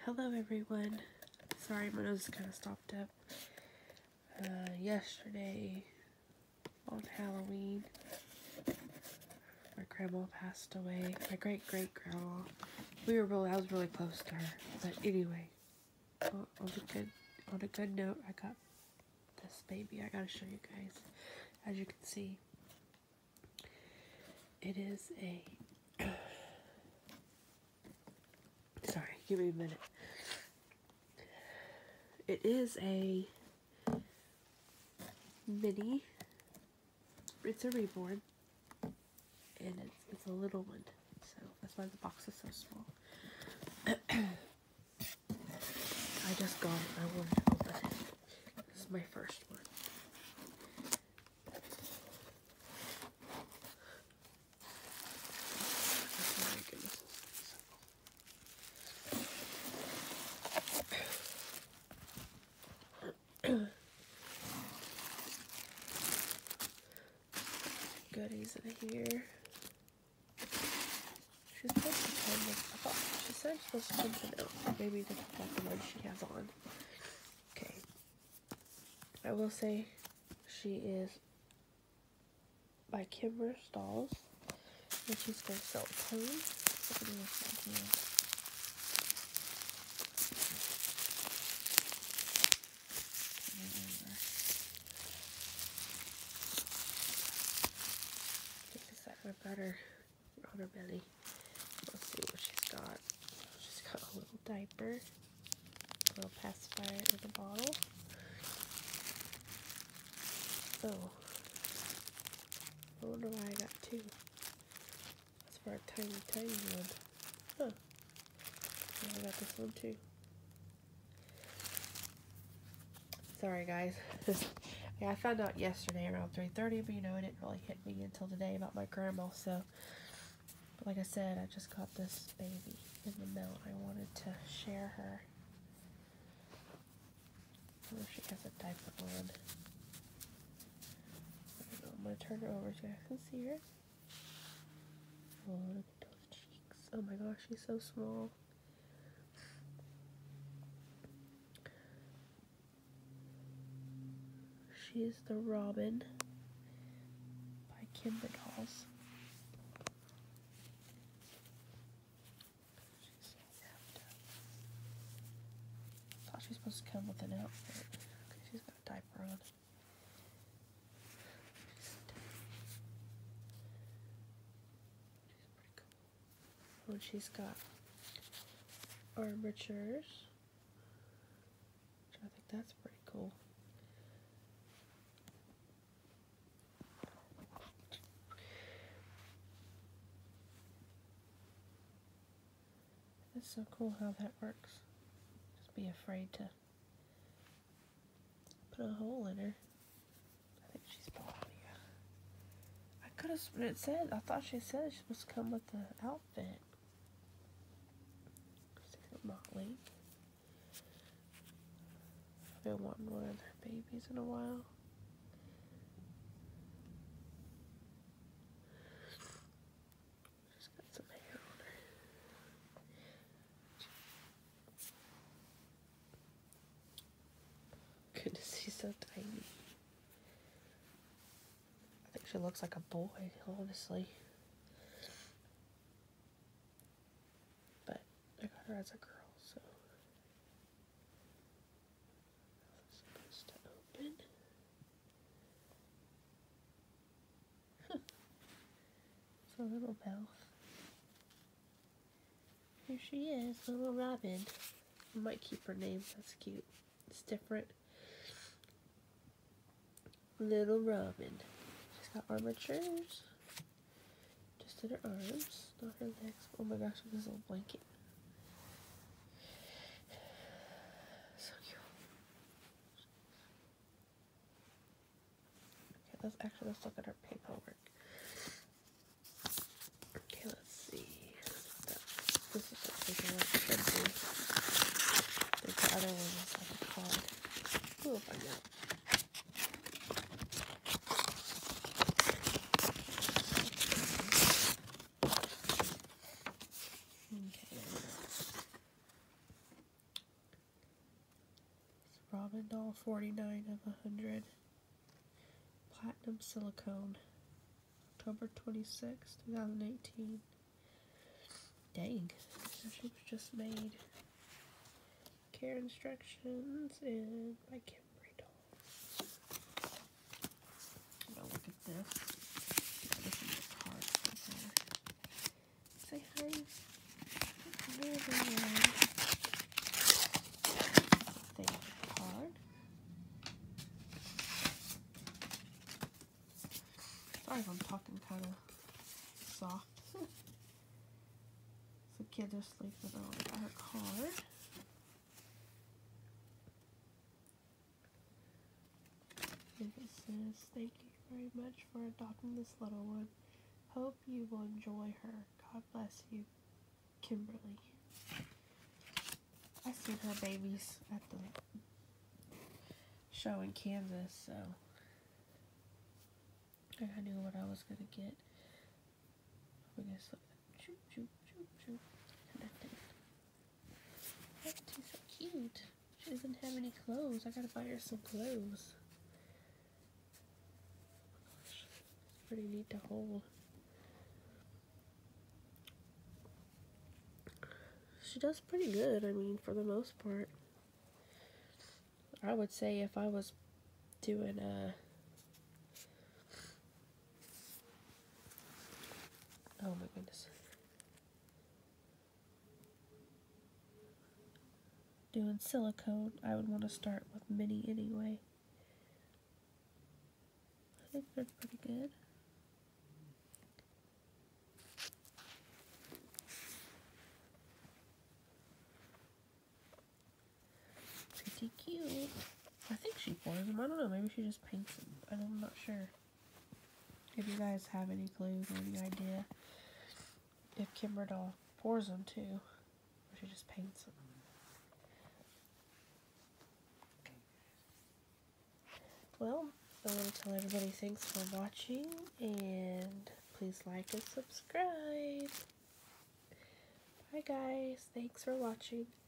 Hello everyone. Sorry, my nose is kind of stopped up. Yesterday on Halloween, my grandma passed away. My great-great-grandma. I was really close to her. But anyway, on a good note, I got this baby. I gotta show you guys. As you can see, it is a sorry, give me a minute. It is a mini. It's a reborn, and it's a little one. So that's why the box is so small. I just got it. I wanted to open it. This is my first one. Oh my goodness. Goodies in here. She's supposed to come with, I thought she said she's supposed to come with an outfit. Maybe that's not the one she has on. Okay. I will say she is by Kimber Stalls. And she's going to sell clothes. Look at this one here. I've got her on her belly. Let's see what she's got. She's got a little diaper, a little pacifier in a bottle. Oh, I wonder why I got two. That's for a tiny, tiny one. Huh. And I got this one too. Sorry guys. Yeah, I found out yesterday around 3:30, but you know, it didn't really hit me until today about my grandma, so. But like I said, I just got this baby in the mail. I wanted to share her. I wonder if she has a diaper on. I don't know, I'm going to turn her over so you guys can see her. Oh, look at those cheeks. Oh my gosh, she's so small. She's the Robin by Kimber Dolls. She's so wrapped up. I thought she was supposed to come with an outfit. Okay, she's got a diaper on. She's pretty cool. And she's got armatures, which I think that's pretty cool. It's so cool how that works. Just be afraid to put a hole in her. I think she's probably, I could have, it said, I thought she said she's supposed to come with the outfit. Motley. I've been wanting one of their babies in a while. She's got some hair on her. Goodness, she's so tiny. I think she looks like a boy, honestly. But I got her as a girl, so. How's it supposed to open? It's a little Belle. Here she is, little Robin. I might keep her name, that's cute. It's different. Little Robin. She's got armatures. Just in her arms, not her legs. Oh my gosh, look at this little blanket. So cute. Okay, let's look at her paperwork. Okay, let's see. This is what paperwork should be. The other one is like a card. We'll find out. 49 of 100. Platinum silicone. October 26, 2018. Dang. So she was just made. Care instructions and by Kimberly Doll. I'm gonna look at this. This is a card from her. Say hi. Hi everyone. Thank you card. Sorry if I'm talking kind of soft. The kids are sleeping on our card. And it says, thank you very much for adopting this little one. Hope you will enjoy her. God bless you, Kimberly. I seen her babies at the show in Kansas, so I knew what I was going to get. We just look at choop, choop, choop, choop. Connected. Oh, she's so cute. She doesn't have any clothes. I gotta buy her some clothes. Gosh, it's pretty neat to hold. She does pretty good, I mean, for the most part. I would say if I was doing oh my goodness. Doing silicone, I would want to start with mini anyway. I think they're pretty good. Pretty cute. I think she pours them. I don't know. Maybe she just paints them. I'm not sure. If you guys have any clues or any idea if Kimber Doll pours them too, or she just paints them. Well, I want to tell everybody thanks for watching, and please like and subscribe. Bye guys. Thanks for watching.